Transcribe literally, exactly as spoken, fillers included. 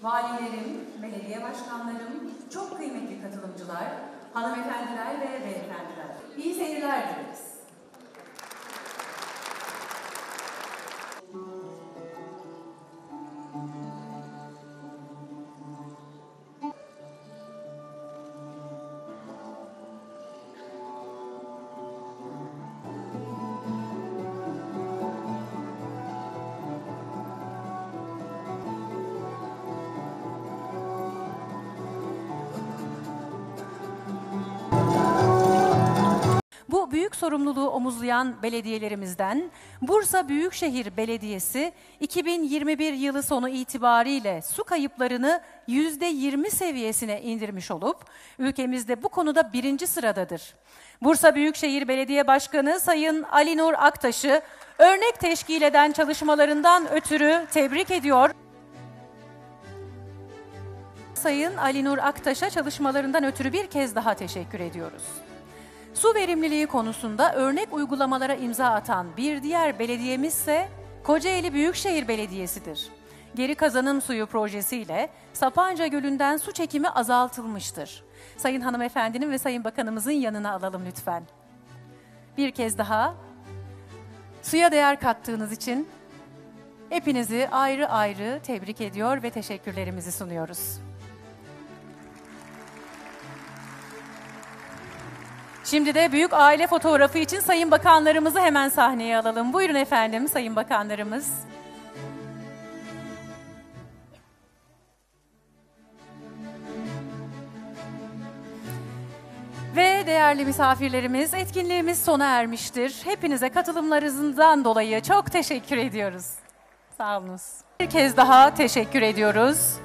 valilerim, belediye başkanlarım, çok kıymetli katılımcılar, hanımefendiler ve beyefendiler. İyi seyirler dileriz. Bu büyük sorumluluğu omuzlayan belediyelerimizden Bursa Büyükşehir Belediyesi iki bin yirmi bir yılı sonu itibariyle su kayıplarını yüzde yirmi seviyesine indirmiş olup ülkemizde bu konuda birinci sıradadır. Bursa Büyükşehir Belediye Başkanı Sayın Ali Nur Aktaş'ı örnek teşkil eden çalışmalarından ötürü tebrik ediyor. Sayın Ali Nur Aktaş'a çalışmalarından ötürü bir kez daha teşekkür ediyoruz. Su verimliliği konusunda örnek uygulamalara imza atan bir diğer belediyemiz ise Kocaeli Büyükşehir Belediyesi'dir. Geri kazanım suyu projesiyle Sapanca Gölü'nden su çekimi azaltılmıştır. Sayın hanımefendinin ve Sayın Bakanımızın yanına alalım lütfen. Bir kez daha suya değer kattığınız için hepinizi ayrı ayrı tebrik ediyor ve teşekkürlerimizi sunuyoruz. Şimdi de büyük aile fotoğrafı için Sayın Bakanlarımızı hemen sahneye alalım. Buyurun efendim Sayın Bakanlarımız. Ve değerli misafirlerimiz, etkinliğimiz sona ermiştir. Hepinize katılımlarınızdan dolayı çok teşekkür ediyoruz. Sağ olunuz. Bir kez daha teşekkür ediyoruz.